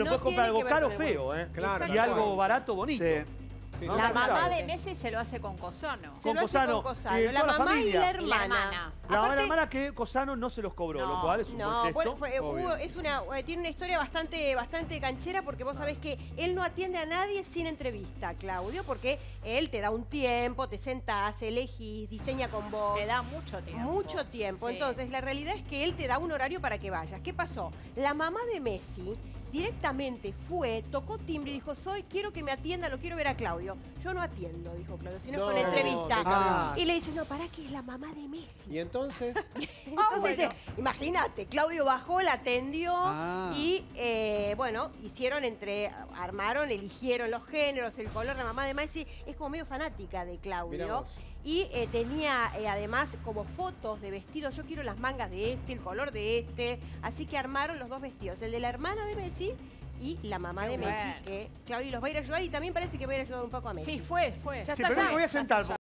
pero puedes comprar algo caro feo, Claro. y algo barato bonito. Sí. ¿No? La No se mamá sabe. de Messi se lo hace con Cosano. Con Se lo hace Cosano, con Cosano. toda La la mamá y familia. la Y la hermana. hermana. La Aparte- hermana que Cosano no se los cobró, lo No. cual es un No, buen gesto. Obvio. tiene una historia bastante canchera porque vos sabés que él no atiende a nadie sin entrevista, Claudio, porque él te da un tiempo, te sentás, elegís, diseña con vos. Te da mucho tiempo. Mucho tiempo. Sí. Entonces, la realidad es que él te da un horario para que vayas. ¿Qué pasó? La mamá de Messi directamente fue, tocó timbre y dijo, quiero que me atienda, lo quiero ver a Claudio. Yo no atiendo, dijo Claudio, sino No, con entrevista. qué cagada. Y le dice, no, pará que es la mamá de Messi. Y entonces, Entonces, bueno. imagínate, Claudio bajó, la atendió Ah. y, bueno, armaron, eligieron los géneros, el color. La mamá de Messi es como medio fanática de Mirá Claudio. vos. Y tenía además como fotos de vestidos. Yo quiero las mangas de este, el color de este. Así que armaron los dos vestidos, el de la hermana de Messi y la mamá de Qué Messi, bueno. que Claudio los va a ir a ayudar y también parece que va a ir a ayudar un poco a Messi. Sí, fue. Sí, pero me voy a sentar.